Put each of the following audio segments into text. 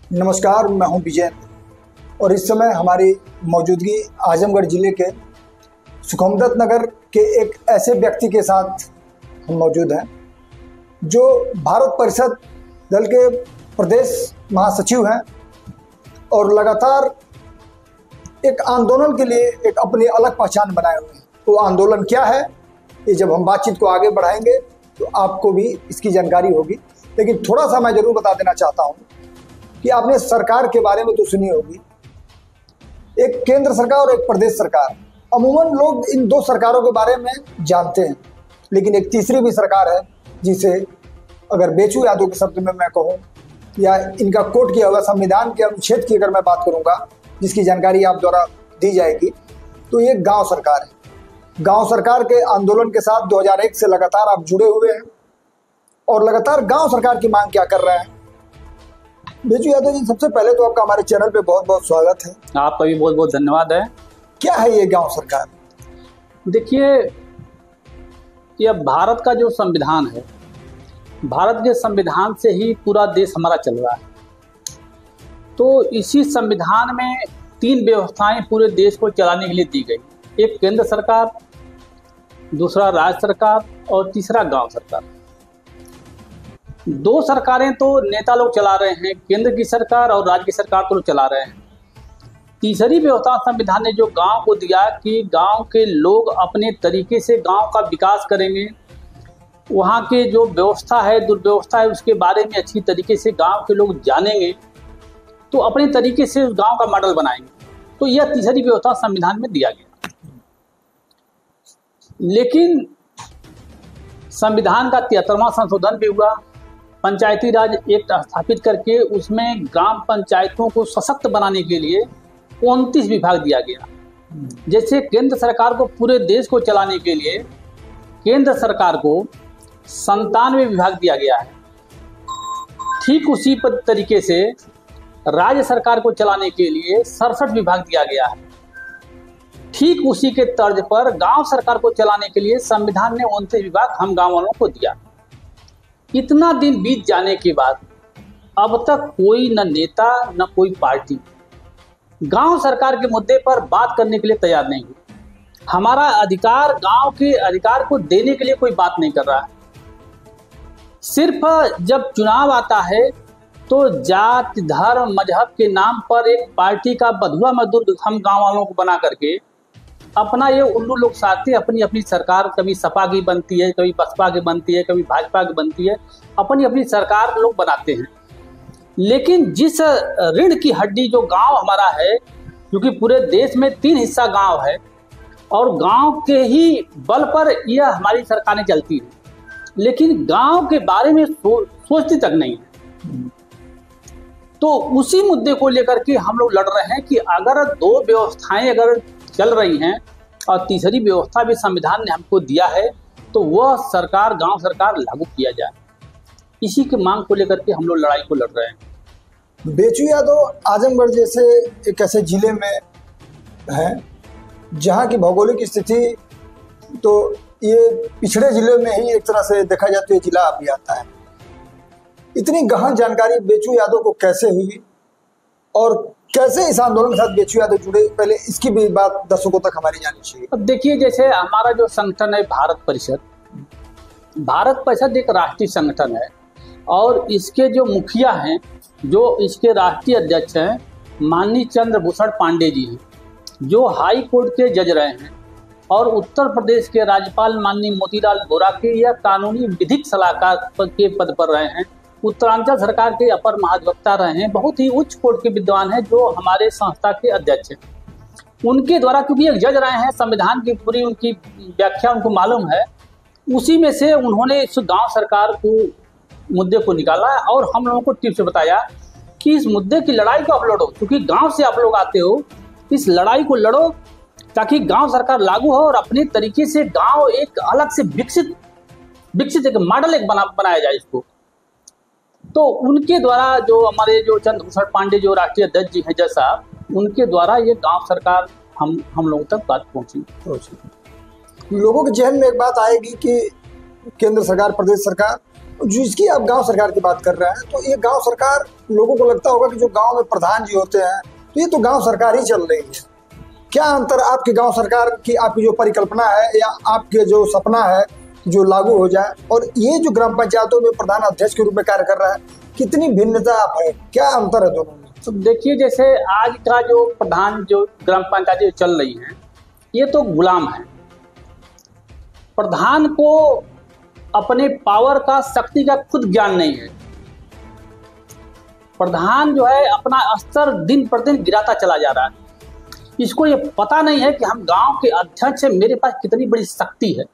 नमस्कार, मैं हूं विजय और इस समय हमारी मौजूदगी आजमगढ़ जिले के सुखमदत्त नगर के एक ऐसे व्यक्ति के साथ हम मौजूद हैं जो भारत परिषद दल के प्रदेश महासचिव हैं और लगातार एक आंदोलन के लिए एक अपनी अलग पहचान बनाए हुए हैं। वो आंदोलन क्या है, ये जब हम बातचीत को आगे बढ़ाएंगे तो आपको भी इसकी जानकारी होगी। लेकिन थोड़ा सा मैं जरूर बता देना चाहता हूँ कि आपने सरकार के बारे में तो सुनी होगी, एक केंद्र सरकार और एक प्रदेश सरकार। अमूमन लोग इन दो सरकारों के बारे में जानते हैं, लेकिन एक तीसरी भी सरकार है जिसे अगर बेचू यादव के शब्द में मैं कहूँ या इनका कोट किया हुआ संविधान के अनुच्छेद की अगर मैं बात करूँगा, जिसकी जानकारी आप द्वारा दी जाएगी, तो ये गांव सरकार है। गांव सरकार के आंदोलन के साथ 2001 से लगातार आप जुड़े हुए हैं और लगातार गांव सरकार की मांग क्या कर रहे हैं। बेचू यादव जी, सबसे पहले तो आपका हमारे चैनल पे बहुत बहुत स्वागत है। आपका भी बहुत बहुत धन्यवाद है। क्या है ये गांव सरकार? देखिए, यह भारत का जो संविधान है, भारत के संविधान से ही पूरा देश हमारा चल रहा है। तो इसी संविधान में 3 व्यवस्थाएं पूरे देश को चलाने के लिए दी गई। एक केंद्र सरकार, दूसरा राज्य सरकार और तीसरा गांव सरकार। 2 सरकारें तो नेता लोग चला रहे हैं, केंद्र की सरकार और राज्य की सरकार तो लोग चला रहे हैं। तीसरी व्यवस्था संविधान ने जो गांव को दिया कि गांव के लोग अपने तरीके से गांव का विकास करेंगे, वहाँ के जो व्यवस्था है, दुर्व्यवस्था है, उसके बारे में अच्छी तरीके से गांव के लोग जानेंगे तो अपने तरीके से उस गांव का मॉडल बनाएंगे। तो यह तीसरी व्यवस्था संविधान में दिया गया। लेकिन संविधान का 73वां संशोधन भी हुआ, पंचायती राज एक्ट स्थापित करके उसमें ग्राम पंचायतों को सशक्त बनाने के लिए 29 विभाग दिया गया। जैसे केंद्र सरकार को पूरे देश को चलाने के लिए केंद्र सरकार को 97 विभाग दिया गया है, ठीक उसी तरीके से राज्य सरकार को चलाने के लिए 67 विभाग दिया गया है। ठीक उसी के तर्ज पर गांव सरकार को चलाने के लिए संविधान ने 29 विभाग हम गांव वालों को दिया। इतना दिन बीत जाने के बाद अब तक कोई न नेता न कोई पार्टी गांव सरकार के मुद्दे पर बात करने के लिए तैयार नहीं हुई। हमारा अधिकार, गांव के अधिकार को देने के लिए कोई बात नहीं कर रहा है। सिर्फ जब चुनाव आता है तो जात, धर्म, मजहब के नाम पर एक पार्टी का बधुआ मजदूर हम गांव वालों को बना करके अपना ये उल्लू लोग साथी अपनी अपनी सरकार, कभी सपा की बनती है, कभी बसपा की बनती है, कभी भाजपा की बनती है, अपनी अपनी सरकार लोग बनाते हैं। लेकिन जिस रीढ़ की हड्डी जो गांव हमारा है, क्योंकि पूरे देश में 3 हिस्सा गांव है और गांव के ही बल पर यह हमारी सरकारें चलती हैं, लेकिन गांव के बारे में सोचती तक नहीं है। तो उसी मुद्दे को लेकर के हम लोग लड़ रहे हैं कि अगर 2 व्यवस्थाएं अगर चल रही हैं और तीसरी व्यवस्था भी संविधान ने हमको दिया है तो वह सरकार, गांव सरकार लागू किया जाए। इसी की मांग को लेकर के हम लोग लड़ाई को लड़ रहे हैं। बेचू यादव, आजमगढ़ जैसे एक ऐसे जिले में है जहां की भौगोलिक स्थिति तो ये पिछड़े जिले में ही एक तरह से देखा जाए तो ये जिला भी आता है। इतनी गहन जानकारी बेचू यादव को कैसे हुई और कैसे इस आंदोलन के साथ बेचू यादव जुड़े, पहले इसकी भी बात दर्शकों तक हमारी जानी चाहिए। अब देखिए, जैसे हमारा जो संगठन है भारत परिषद एक राष्ट्रीय संगठन है और इसके जो मुखिया हैं, जो इसके राष्ट्रीय अध्यक्ष हैं, माननीय चंद्रभूषण पांडे जी हैं, जो हाई कोर्ट के जज रहे हैं और उत्तर प्रदेश के राज्यपाल माननीय मोतीलाल वोरा के या कानूनी विधिक सलाहकार के पद पर रहे हैं, उत्तरांचल सरकार के अपर महाधिवक्ता रहे हैं, बहुत ही उच्च कोर्ट के विद्वान हैं, जो हमारे संस्था के अध्यक्ष हैं। उनके द्वारा, क्योंकि एक जज रहे हैं, संविधान की पूरी उनकी व्याख्या उनको मालूम है, उसी में से उन्होंने इस गांव सरकार को मुद्दे को निकाला और हम लोगों को टिप्स बताया कि इस मुद्दे की लड़ाई को आप लड़ो, क्योंकि गांव से आप लोग आते हो, इस लड़ाई को लड़ो ताकि गांव सरकार लागू हो और अपने तरीके से गांव एक अलग से विकसित एक मॉडल एक बनाया जाए इसको। तो उनके द्वारा जो हमारे जो चंद्रभूषण पांडे जो राष्ट्रीय अध्यक्ष जी हैं जज साहब, उनके द्वारा ये गांव सरकार हम लोगों तक बात पहुंची। लोगों के जहन में एक बात आएगी कि केंद्र सरकार, प्रदेश सरकार जिसकी आप गांव सरकार की बात कर रहे हैं, तो ये गांव सरकार, लोगों को लगता होगा कि जो गांव में प्रधान जी होते हैं तो ये तो गांव सरकार ही चल रही है। क्या अंतर आपकी गांव सरकार की, आपकी जो परिकल्पना है या आपके जो सपना है जो लागू हो जाए, और ये जो ग्राम पंचायतों में प्रधान अध्यक्ष के रूप में कार्य कर रहा है, कितनी भिन्नता आप है, क्या अंतर है दोनों में? तो देखिए, जैसे आज का जो प्रधान जो ग्राम पंचायतें चल रही हैं, ये तो गुलाम है। प्रधान को अपने पावर का, शक्ति का खुद ज्ञान नहीं है। प्रधान जो है अपना स्तर दिन प्रतिदिन गिराता चला जा रहा है। इसको ये पता नहीं है कि हम गांव के अध्यक्ष हैं, मेरे पास कितनी बड़ी शक्ति है।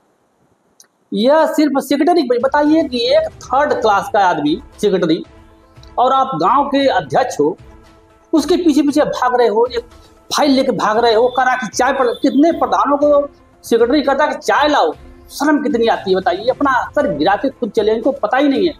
यह सिर्फ सेक्रेटरी, बताइए कि एक 3rd क्लास का आदमी सेक्रेटरी और आप गांव के अध्यक्ष हो, उसके पीछे पीछे भाग रहे हो, एक फाइल लेके भाग रहे हो, करा कि चाय पर, कितने प्रधानों को सेक्रेटरी कहता कि चाय लाओ, शर्म कितनी आती है बताइए। अपना स्तर गिरा के खुद चले, इनको पता ही नहीं है,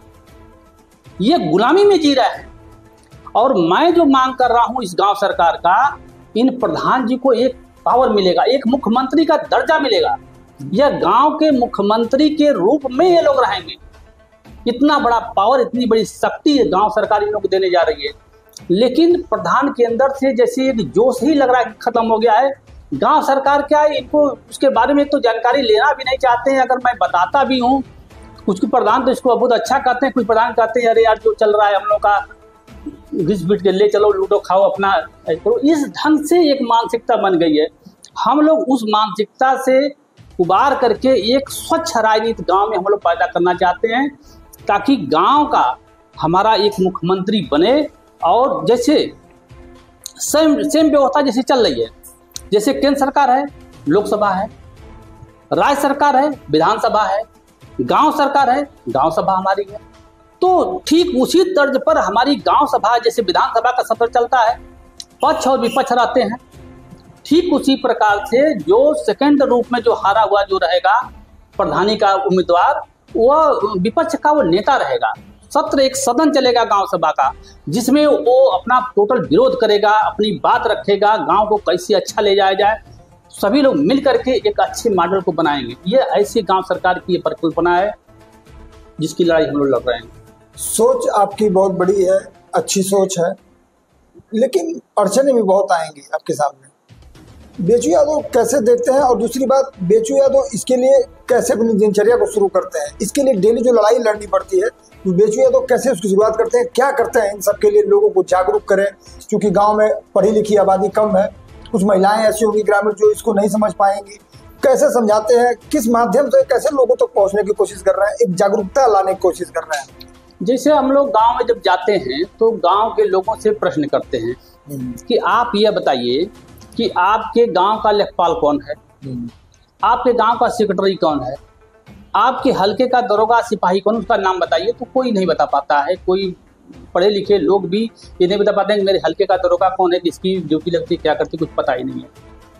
ये गुलामी में जी रहा है। और मैं जो मांग कर रहा हूं इस गांव सरकार का, इन प्रधान जी को एक पावर मिलेगा, एक मुख्यमंत्री का दर्जा मिलेगा। यह गांव के मुख्यमंत्री के रूप में ये लोग रहेंगे। इतना बड़ा पावर, इतनी बड़ी शक्ति गांव सरकार इन लोग को देने जा रही है। लेकिन प्रधान के अंदर से जैसे एक जोश ही लग रहा है खत्म हो गया है। गांव सरकार क्या है, इनको उसके बारे में तो जानकारी लेना भी नहीं चाहते हैं। अगर मैं बताता भी हूँ, कुछ प्रधान तो इसको बहुत अच्छा कहते हैं, कुछ प्रधान कहते हैं अरे यार जो चल रहा है हम लोग का घिस बिट के ले चलो, लूडो खाओ अपना। तो इस ढंग से एक मानसिकता बन गई है। हम लोग उस मानसिकता से उबार करके एक स्वच्छ राजनीति गांव में हम लोग पैदा करना चाहते हैं, ताकि गांव का हमारा एक मुख्यमंत्री बने। और जैसे सेम व्यवस्था जैसे चल रही है, जैसे केंद्र सरकार है, लोकसभा है, राज्य सरकार है, विधानसभा है, गांव सरकार है, गांव सभा हमारी है। तो ठीक उसी तर्ज पर हमारी गांव सभा, जैसे विधानसभा का सफर चलता है, पक्ष और विपक्ष रहते हैं, ठीक उसी प्रकार से जो सेकंड रूप में जो हारा हुआ जो रहेगा प्रधानी का उम्मीदवार, वह विपक्ष का वो नेता रहेगा। सत्र एक सदन चलेगा गांव सभा का, जिसमें वो अपना टोटल विरोध करेगा, अपनी बात रखेगा, गांव को कैसे अच्छा ले जाया जाए। सभी लोग मिल करके एक अच्छे मॉडल को बनाएंगे। ये ऐसी गांव सरकार की परिकल्पना है जिसकी लड़ाई हम लोग लड़ रहे हैं। सोच आपकी बहुत बड़ी है, अच्छी सोच है, लेकिन अड़चने भी बहुत आएंगी आपके सामने। बेचू यादव कैसे देखते हैं, और दूसरी बात, बेचू यादव इसके लिए कैसे अपनी दिनचर्या को शुरू करते हैं? इसके लिए डेली जो लड़ाई लड़नी पड़ती है, तो बेचू यादव कैसे उसकी शुरुआत करते हैं, क्या करते हैं इन सब के लिए लोगों को जागरूक करें? क्योंकि गांव में पढ़ी लिखी आबादी कम है, कुछ महिलाएं ऐसी होंगी ग्रामीण जो इसको नहीं समझ पाएंगी। कैसे समझाते हैं, किस माध्यम से कैसे लोगों तक पहुंचने की कोशिश कर रहे हैं, एक जागरूकता लाने की कोशिश कर रहे हैं? जैसे हम लोग गांव में जब जाते हैं तो गांव के लोगों से प्रश्न करते हैं कि आप यह बताइए कि आपके गांव का लेखपाल कौन है, आपके गांव का सेक्रेटरी कौन है, आपके हल्के का दरोगा सिपाही कौन, उसका नाम बताइए। तो कोई नहीं बता पाता है। कोई पढ़े लिखे लोग भी ये नहीं बता पाते हैं कि मेरे हल्के का दरोगा कौन है, किसकी ड्यूटी लगती है, क्या करती, कुछ पता ही नहीं है।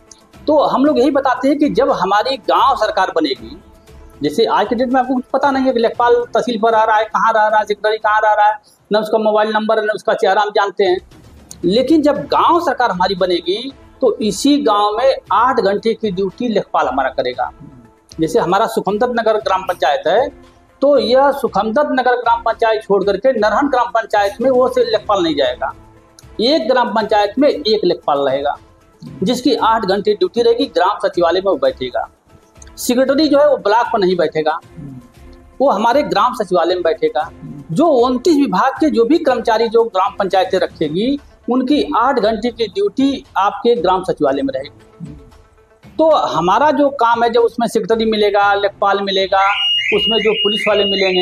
तो हम लोग यही बताते हैं कि जब हमारी गाँव सरकार बनेगी, जैसे आज के डेट में आपको कुछ पता नहीं है कि लेखपाल तहसील पर आ रहा है, कहाँ रह रहा है, सेक्रेटरी कहाँ रह रहा है, न उसका मोबाइल नंबर है, न उसका चेहरा हम जानते हैं। लेकिन जब गांव सरकार हमारी बनेगी तो इसी गांव में 8 घंटे की ड्यूटी लेखपाल हमारा करेगा। जैसे हमारा सुखमदत नगर ग्राम पंचायत है, तो यह सुखमदत नगर ग्राम पंचायत छोड़ करके नरहन ग्राम पंचायत में वो से लेखपाल नहीं जाएगा। एक ग्राम पंचायत में एक लेखपाल रहेगा, जिसकी 8 घंटे ड्यूटी रहेगी। ग्राम सचिवालय में वो बैठेगा। सेक्रेटरी जो है वो ब्लॉक पर नहीं बैठेगा, वो हमारे ग्राम सचिवालय में बैठेगा। जो 29 विभाग के जो भी कर्मचारी जो ग्राम पंचायतें रखेगी, उनकी 8 घंटे की ड्यूटी आपके ग्राम सचिवालय में रहेगी। तो हमारा जो काम है, जब उसमें सेक्रेटरी मिलेगा, लेखपाल मिलेगा, उसमें जो पुलिस वाले मिलेंगे,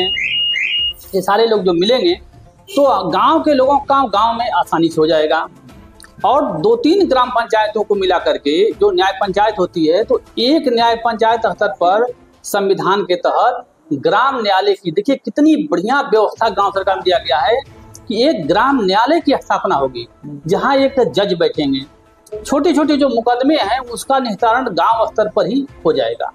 ये सारे लोग जो मिलेंगे, तो गांव के लोगों का गांव में आसानी से हो जाएगा। और 2-3 ग्राम पंचायतों को मिला करके जो न्याय पंचायत होती है, तो एक न्याय पंचायत स्तर पर संविधान के तहत ग्राम न्यायालय की, देखिए कितनी बढ़िया व्यवस्था गांव सरकार में दिया गया है कि एक ग्राम न्यायालय की स्थापना होगी, जहां एक जज बैठेंगे। छोटे छोटे जो मुकदमे हैं उसका निस्तारण गांव स्तर पर ही हो जाएगा।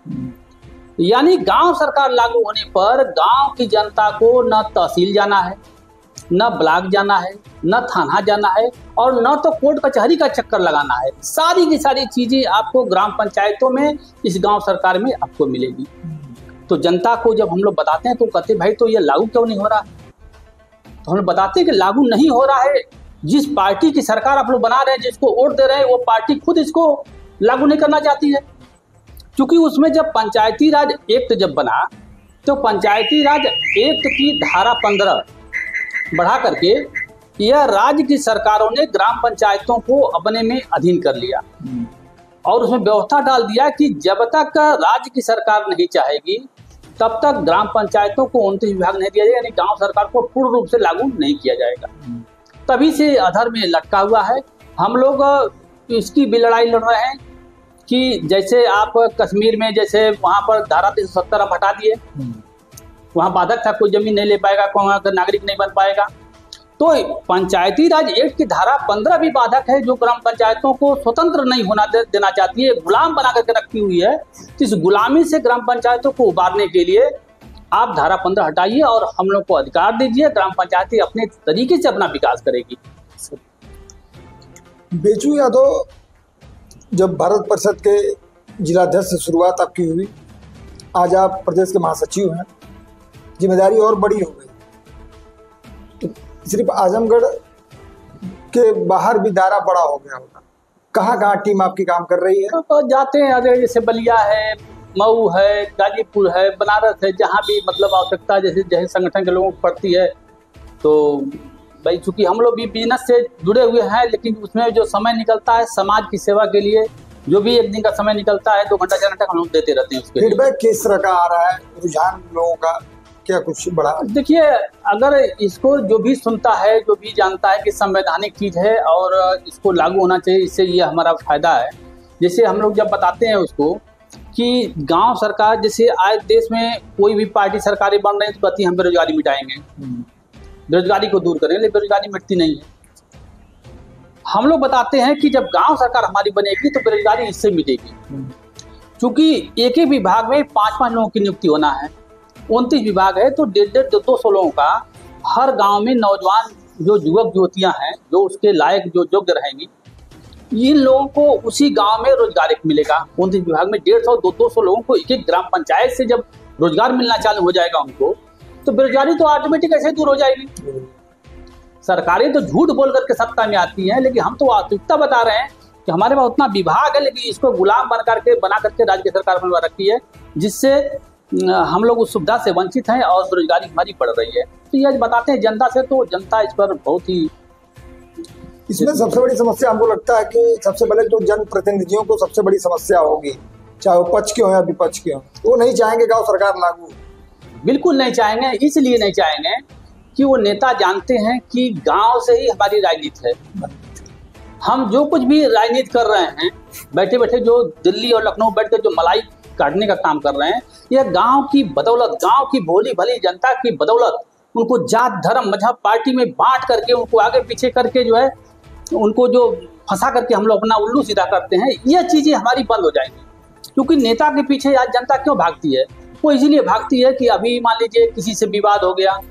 यानी गांव सरकार लागू होने पर गांव की जनता को न तहसील जाना है, न ब्लॉक जाना है, न थाना जाना है, और न तो कोर्ट कचहरी का चक्कर लगाना है। सारी की सारी चीजें आपको ग्राम पंचायतों में, इस गांव सरकार में आपको मिलेगी। तो जनता को जब हम लोग बताते हैं तो कहते भाई तो ये लागू क्यों नहीं हो रहा। तो हम लोग बताते हैं कि लागू नहीं हो रहा है, जिस पार्टी की सरकार आप लोग बना रहे हैं, जिसको वोट दे रहे हैं, वो पार्टी खुद इसको लागू नहीं करना चाहती है। क्योंकि उसमें जब पंचायती राज एक्ट जब बना तो पंचायती राज एक्ट की धारा 15 बढ़ा करके यह राज्य की सरकारों ने ग्राम पंचायतों को अपने में अधीन कर लिया और उसमें व्यवस्था डाल दिया कि जब तक राज्य की सरकार नहीं चाहेगी तब तक ग्राम पंचायतों को 29 विभाग नहीं दिया जाएगा, यानी गांव सरकार को पूर्ण रूप से लागू नहीं किया जाएगा। तभी से अधर में लटका हुआ है। हम लोग इसकी भी लड़ाई लड़ रहे हैं कि जैसे आप कश्मीर में जैसे वहां पर धारा 370 आप हटा दिए, वहां बाधक था, कोई जमीन नहीं ले पाएगा, वहां का नागरिक नहीं बन पाएगा। तो पंचायती राज एक्ट की धारा 15 भी बाधक है, जो ग्राम पंचायतों को स्वतंत्र नहीं होना देना चाहती है, गुलाम बना करके रखी हुई है। तो इस गुलामी से ग्राम पंचायतों को उबारने के लिए आप धारा 15 हटाइए और हम लोग को अधिकार दीजिए, ग्राम पंचायती अपने तरीके से अपना विकास करेगी। बेचू यादव, जब भारत परिषद के जिलाध्यक्ष से शुरुआत आपकी हुई, आज आप प्रदेश के महासचिव हैं, जिम्मेदारी और बड़ी हो गई। तो सिर्फ आजमगढ़ के बाहर भी दायरा बड़ा हो गया होगा। कहाँ कहाँ टीम आपकी काम कर रही है? तो जाते हैं, अगर जैसे बलिया है, मऊ है, गाजीपुर है, बनारस है, जहाँ भी मतलब आवश्यकता जैसे जैसे संगठन के लोगों को पड़ती है। तो भाई चूंकि हम लोग भी बिजनेस से जुड़े हुए हैं, लेकिन उसमें जो समय निकलता है समाज की सेवा के लिए, जो भी एक दिन का समय निकलता है 2 घंटा 4 घंटा हम लोग देते रहते हैं। उसके फीडबैक किस तरह का आ रहा है, रुझान लोगों का क्या कुछ बढ़ा? देखिए, अगर इसको जो भी सुनता है, जो भी जानता है कि संवैधानिक चीज है और इसको लागू होना चाहिए, इससे ये हमारा फायदा है। जैसे हम लोग जब बताते हैं उसको कि गांव सरकार, जैसे आज देश में कोई भी पार्टी सरकारी बन रही है तो कहती है हम बेरोजगारी मिटाएंगे, बेरोजगारी को दूर करेंगे, लेकिन बेरोजगारी मिटती नहीं है। हम लोग बताते हैं कि जब गांव सरकार हमारी बनेगी तो बेरोजगारी इससे मिटेगी। क्योंकि एक एक विभाग में 5-5 लोगों की नियुक्ति होना है, 29 विभाग है, तो 150-200 लोगों का हर गांव में नौजवान जो युवक युवतियां हैं, जो उसके लायक जो योग्य रहेंगी, इन लोगों को उसी गांव में रोजगार मिलेगा। 29 विभाग में 150-200 लोगों को एक एक ग्राम पंचायत से जब रोजगार मिलना चालू हो जाएगा उनको, तो बेरोजगारी तो ऑटोमेटिक ऐसे दूर हो जाएगी। सरकारें तो झूठ बोल करके सत्ता में आती हैं, लेकिन हम तो वास्तविकता बता रहे हैं कि हमारे पास उतना विभाग है, लेकिन इसको गुलाम बना करके राज्य की सरकार बनवा रखी है, जिससे हम लोग उस सुविधा से वंचित हैं और बेरोजगारी हमारी बढ़ रही है। तो ये बताते हैं जनता से, तो जनता इस पर बहुत ही, इसमें सबसे बड़ी समस्या हमको लगता है कि सबसे पहले तो जनप्रतिनिधियों को सबसे बड़ी समस्या होगी, चाहे वो पक्ष के हो या विपक्ष के हो, वो नहीं चाहेंगे गांव सरकार लागू। बिल्कुल नहीं चाहेंगे। इसलिए नहीं चाहेंगे कि वो नेता जानते हैं कि गांव से ही हमारी राजनीति है। हम जो कुछ भी राजनीति कर रहे हैं, बैठे बैठे जो दिल्ली और लखनऊ बैठ कर जो मलाई काटने का काम कर रहे हैं, यह गांव की बदौलत, गांव की भोली भली जनता की बदौलत, उनको जात धर्म मजहब पार्टी में बांट करके, उनको आगे पीछे करके जो है, उनको जो फंसा करके हम लोग अपना उल्लू सीधा करते हैं, यह चीजें हमारी बंद हो जाएंगी। क्योंकि नेता के पीछे आज जनता क्यों भागती है? वो इसीलिए भागती है कि अभी मान लीजिए किसी से विवाद हो गया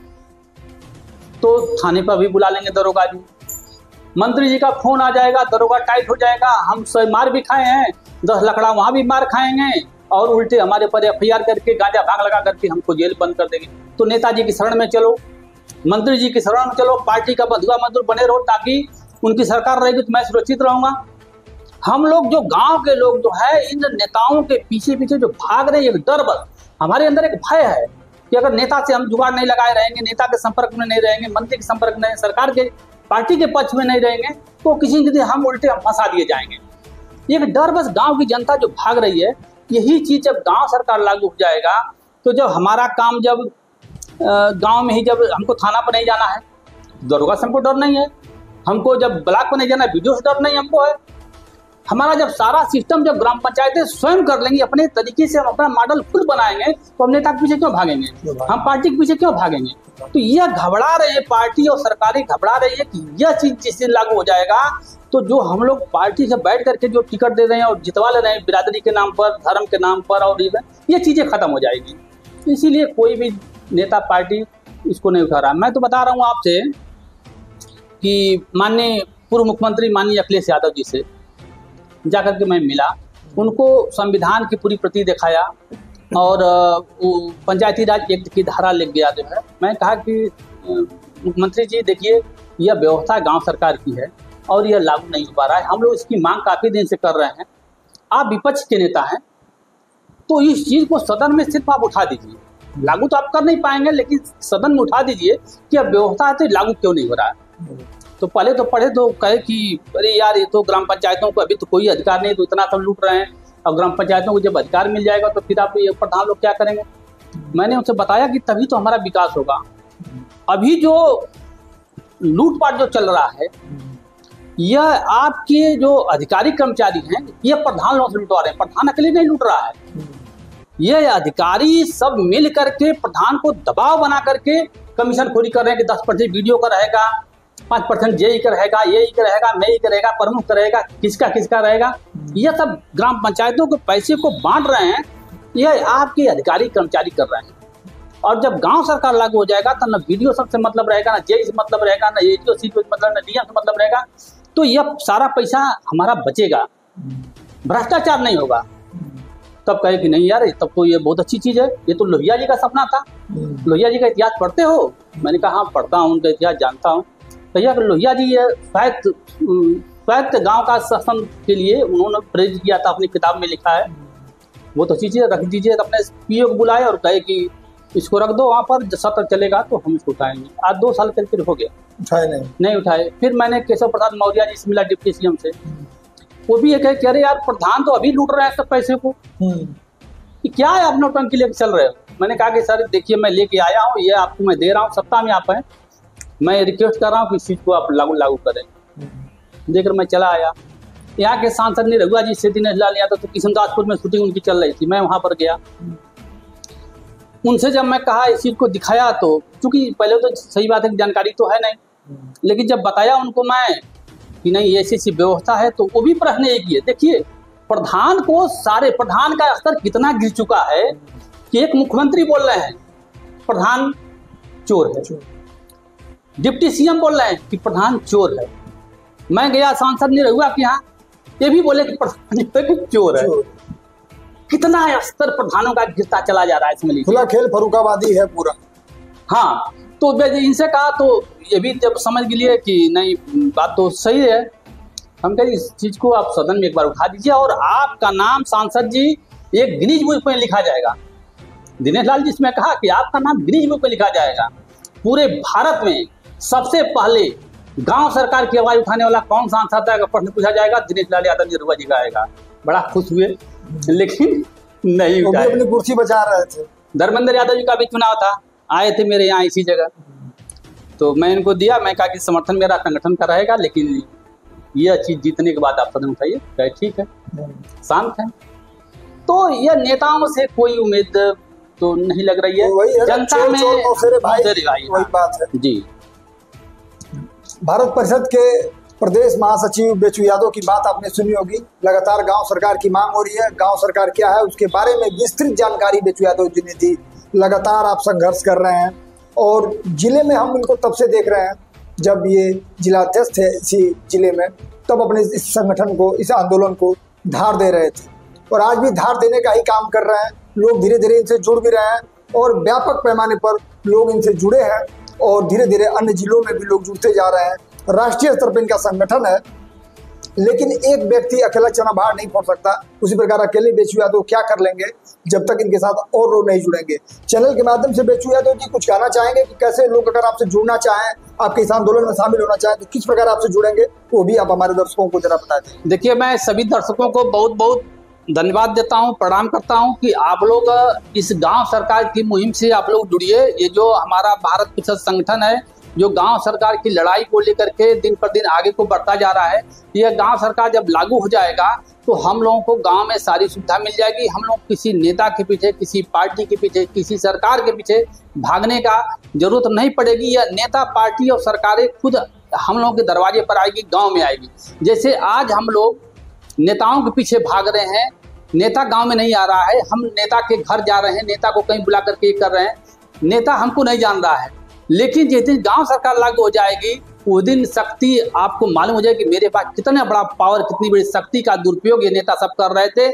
तो थाने पर भी बुला लेंगे दरोगा जी, मंत्री जी का फोन आ जाएगा, दरोगा टाइट हो जाएगा, हम मार भी खाए हैं, 10 लकड़ा वहां भी मार खाएंगे और उल्टे हमारे पर FIR करके गांजा भाग लगा करके हमको जेल बंद कर देंगे। तो नेताजी की शरण में चलो, मंत्री जी की शरण में चलो, पार्टी का बंधुआ मजदूर बने रहो, ताकि उनकी सरकार रहेगी तो मैं सुरक्षित रहूंगा। हम लोग जो गांव के लोग जो है, इन नेताओं के पीछे पीछे जो भाग रहे हैं, एक डर, बस हमारे अंदर एक भय है कि अगर नेता से हम जुगाड़ नहीं लगाए रहेंगे, नेता के संपर्क में नहीं रहेंगे, मंत्री के संपर्क में, सरकार के पार्टी के पक्ष में नहीं रहेंगे, तो किसी न किसी हम उल्टे फंसा दिए जाएंगे। एक डर, बस गांव की जनता जो भाग रही है, यही चीज जब गांव सरकार लागू हो जाएगा तो जब हमारा काम, जब गांव में ही जब हमको थाना पर नहीं जाना है, दरोगा से हमको डर नहीं है, हमको जब ब्लॉक पर नहीं जाना है, BDO से डर नहीं हमको है। हमारा जब सारा सिस्टम जब ग्राम पंचायतें स्वयं कर लेंगी, अपने तरीके से हम अपना मॉडल खुद बनाएंगे, तो हम नेता के पीछे क्यों भागेंगे, हम पार्टी के पीछे क्यों भागेंगे? तो यह घबरा रही है पार्टी और सरकारें घबरा रही है कि यह चीज जिस दिन लागू हो जाएगा तो जो हम लोग पार्टी से बैठ करके जो टिकट दे रहे हैं और जितवा ले रहे हैं बिरादरी के नाम पर, धर्म के नाम पर, और ये चीजें खत्म हो जाएगी। इसीलिए कोई भी नेता पार्टी इसको नहीं उठा रहा। मैं तो बता रहा हूँ आपसे कि माननीय पूर्व मुख्यमंत्री माननीय अखिलेश यादव जी से जाकर के मैं मिला, उनको संविधान की पूरी प्रति दिखाया, और वो पंचायती राज एक्ट की धारा लिख गया जो है। मैं कहा कि मुख्यमंत्री जी देखिए, यह व्यवस्था गांव सरकार की है और यह लागू नहीं हो पा रहा है। हम लोग इसकी मांग काफ़ी दिन से कर रहे हैं, आप विपक्ष के नेता हैं तो इस चीज़ को सदन में सिर्फ आप उठा दीजिए। लागू तो आप कर नहीं पाएंगे, लेकिन सदन में उठा दीजिए कि अब व्यवस्था है तो लागू क्यों नहीं हो रहा है। तो पहले तो पढ़े तो कहे कि अरे यार, ये तो ग्राम पंचायतों को अभी तो कोई अधिकार नहीं, तो इतना सब लूट रहे हैं। अब ग्राम पंचायतों को जब अधिकार मिल जाएगा तो फिर आप ये प्रधान लोग क्या करेंगे। मैंने उनसे बताया कि तभी तो हमारा विकास होगा। अभी जो लूटपाट जो चल रहा है, यह आपके जो अधिकारी कर्मचारी हैं, ये प्रधान लोगों से लुटवा रहे हैं। प्रधान अकेले नहीं लूट रहा है, ये अधिकारी सब मिल करके प्रधान को दबाव बना करके कमीशन खोरी कर रहे हैं कि 10% वीडियो का रहेगा, 5% जेई का रहेगा, ये का रहेगा, मैं का रहेगा, प्रमुख का रहेगा, किसका किसका रहेगा। ये सब ग्राम पंचायतों के पैसे को बांट रहे हैं, ये आपके अधिकारी कर्मचारी कर रहे हैं। और जब गांव सरकार लागू हो जाएगा तो न वीडियो सबसे मतलब रहेगा, ना जेई से मतलब रहेगा, ना एडीओ सी से मतलब, ना डीएम से मतलब रहेगा। तो यह सारा पैसा हमारा बचेगा, भ्रष्टाचार नहीं होगा। तब कहे कि नहीं यार, तब तो ये बहुत अच्छी चीज़ है, ये तो लोहिया जी का सपना था। लोहिया जी का इतिहास पढ़ते हो? मैंने कहा हाँ पढ़ता हूँ, उनका इतिहास जानता हूँ। भैया लोहिया जी ये स्वायत्त गांव का शासन के लिए उन्होंने प्रेरित किया था, अपनी किताब में लिखा है। वो तो चीज़ें रख दीजिए, अपने पीओ को बुलाए और कहे कि इसको रख दो वहाँ पर, सत्र चलेगा तो हम इसको उठाएंगे। आज 2 साल के फिर हो गया, उठाए नहीं उठाए। फिर मैंने केशव प्रसाद मौर्य जी से मिला, डिप्टी सीएम से। वो भी ये कहे कि अरे यार, प्रधान तो अभी लूट रहे हैं सब पैसे को, कि क्या है आप नौटंकी लेके चल रहे हो। मैंने कहा कि सर देखिए, मैं लेके आया हूँ, ये आपको मैं दे रहा हूँ, सत्ता में आप हैं, मैं रिक्वेस्ट कर रहा हूँ कि इस चीज़ को आप लागू करें। देखकर मैं चला आया। यहाँ के सांसद निरहुआ जी से दिनेश लाल यादव, तो किशनदासपुर में शूटिंग उनकी चल रही थी, मैं वहाँ पर गया। उनसे जब मैं कहा इस चीज़ को दिखाया, तो चूंकि पहले तो सही बात है कि जानकारी तो है नहीं, लेकिन जब बताया उनको मैं कि नहीं ऐसी ऐसी व्यवस्था है, तो वो भी प्रश्न एक ही है। देखिए, प्रधान को सारे प्रधान का स्तर कितना गिर चुका है कि एक मुख्यमंत्री बोल रहे हैं प्रधान चोर है, डिप्टी सीएम बोल रहे हैं कि प्रधान चोर है। मैं गया सांसद निरहुआ के यहाँ, ये भी बोले कि प्रधान चोर है। कितना स्तर प्रधानों का गिरता चला जा रहा है, इसमें खुला खेल फर्रुखाबादी है पूरा। हाँ, तो इनसे कहा तो ये भी जब समझ लिए कि नहीं बात तो सही है, हम कहें इस चीज को आप सदन में एक बार उठा दीजिए और आपका नाम सांसद जी एक गिनीज बुक में लिखा जाएगा। दिनेश लाल जी इसमें कहा कि आपका नाम गिनीज बुक में लिखा जाएगा। पूरे भारत में सबसे पहले गांव सरकार की आवाज उठाने वाला कौन सांसद है, अगर प्रश्न पूछा जाएगा, दिनेश लाल यादव निरहुआ जी का आएगा। बड़ा खुश हुए, लेकिन नहीं उठाए। अपनी कुर्सी बचा रहे थे। धर्मेंद्र यादव जी का भी चुनाव था, आए थे मेरे यहाँ इसी जगह, तो मैं इनको दिया। मैं कहा कि समर्थन मेरा संगठन का रहेगा, लेकिन यह चीज जीतने के बाद आप सदन उठाइए। कहे ठीक है, शांत है। तो यह नेताओं से कोई उम्मीद तो नहीं लग रही है, जनता में वही बात है जी। भारत परिषद के प्रदेश महासचिव बेचू यादव की बात आपने सुनी होगी। लगातार गांव सरकार की मांग हो रही है, गांव सरकार क्या है उसके बारे में विस्तृत जानकारी बेचू यादव जी ने दी। लगातार आप संघर्ष कर रहे हैं और जिले में हम इनको तब से देख रहे हैं जब ये जिलाध्यक्ष थे इसी जिले में, तब अपने इस संगठन को, इस आंदोलन को धार दे रहे थे और आज भी धार देने का ही काम कर रहे हैं। लोग धीरे धीरे इनसे जुड़ भी रहे हैं और व्यापक पैमाने पर लोग इनसे जुड़े हैं और धीरे धीरे अन्य जिलों में भी लोग जुड़ते जा रहे हैं। राष्ट्रीय स्तर पर इनका संगठन है, लेकिन एक व्यक्ति अकेला चना बाहर नहीं पहुंच सकता। उसी प्रकार अकेले बेचू यादव क्या कर लेंगे जब तक इनके साथ और लोग नहीं जुड़ेंगे। चैनल के माध्यम से बेचू यादव जी कुछ कहना चाहेंगे कि कैसे लोग अगर आपसे जुड़ना चाहें, आपके इस आंदोलन में शामिल होना चाहें, तो किस प्रकार आपसे जुड़ेंगे, वो भी आप हमारे दर्शकों को जरा बता दें। देखिए, मैं सभी दर्शकों को बहुत बहुत धन्यवाद देता हूं, प्रणाम करता हूं कि आप लोग इस गांव सरकार की मुहिम से आप लोग जुड़िए। ये जो हमारा भारत परिषद संगठन है, जो गांव सरकार की लड़ाई को लेकर के दिन पर दिन आगे को बढ़ता जा रहा है, यह गांव सरकार जब लागू हो जाएगा तो हम लोगों को गांव में सारी सुविधा मिल जाएगी। हम लोग किसी नेता के पीछे, किसी पार्टी के पीछे, किसी सरकार के पीछे भागने का जरूरत नहीं पड़ेगी। यह नेता, पार्टी और सरकारें खुद हम लोगों के दरवाजे पर आएगी, गाँव में आएगी। जैसे आज हम लोग नेताओं के पीछे भाग रहे हैं, नेता गांव में नहीं आ रहा है, हम नेता के घर जा रहे हैं, नेता को कहीं बुला करके कर रहे हैं, नेता हमको नहीं जान रहा है। लेकिन जिस दिन गांव सरकार लागू हो जाएगी उस दिन शक्ति आपको मालूम हो जाएगी कि मेरे पास कितना बड़ा पावर, कितनी बड़ी शक्ति का दुरुपयोग ये नेता सब कर रहे थे।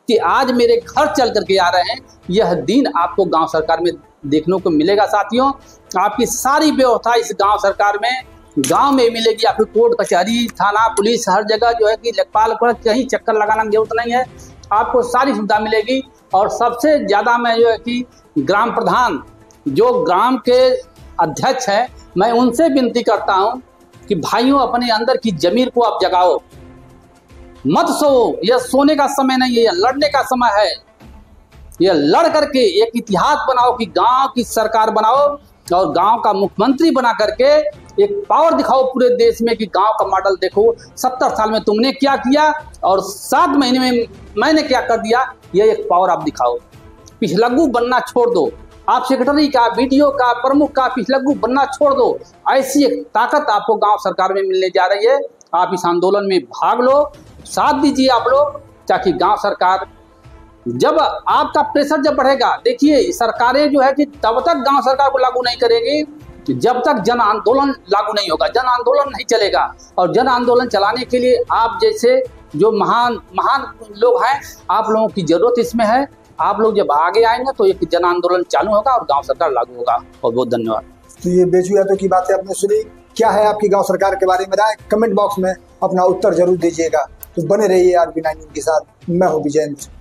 कि आज मेरे घर चल करके आ रहे हैं, यह दिन आपको गांव सरकार में देखने को मिलेगा। साथियों, आपकी सारी व्यवस्था इस गांव सरकार में गांव में मिलेगी। आपको कोर्ट कचहरी थाना पुलिस हर जगह जो है कि लेखपाल पर कहीं चक्कर लगाना की जरूरत नहीं है, आपको सारी सुविधा मिलेगी। और सबसे ज़्यादा मैं जो है कि ग्राम प्रधान जो ग्राम के अध्यक्ष हैं, मैं उनसे विनती करता हूं कि भाइयों अपने अंदर की जमीर को आप जगाओ, मत सो। यह सोने का समय नहीं है, यह लड़ने का समय है। यह लड़ करके एक इतिहास बनाओ कि गांव की सरकार बनाओ और गांव का मुख्यमंत्री बना करके एक पावर दिखाओ पूरे देश में कि गांव का मॉडल देखो, 70 साल में तुमने क्या किया और 7 महीने में मैंने क्या कर दिया, यह एक पावर आप दिखाओ। पिछलग्गू बनना छोड़ दो, आप सेक्रेटरी का, वीडियो का, प्रमुख का पिछलग्गू बनना छोड़ दो। ऐसी एक ताकत आपको गांव सरकार में मिलने जा रही है। आप इस आंदोलन में भाग लो, साथ दीजिए आप लोग, ताकि गांव सरकार, जब आपका प्रेशर जब बढ़ेगा, देखिए सरकारें जो है कि तब तक गांव सरकार को लागू नहीं करेगी जब तक जन आंदोलन लागू नहीं होगा। जन आंदोलन नहीं चलेगा, और जन आंदोलन चलाने के लिए आप जैसे जो महान लोग हैं, आप लोगों की जरूरत इसमें है। आप लोग जब आगे आएंगे तो एक जन आंदोलन चालू होगा और गांव सरकार लागू होगा। और बहुत धन्यवाद। तो ये बेचुआतों की बातें आपने सुनी। क्या है आपकी गांव सरकार के बारे में राय? कमेंट बॉक्स में अपना उत्तर जरूर दीजिएगा। तो बने रहिए RB9 के साथ। मैं हूं विजयेंद्र।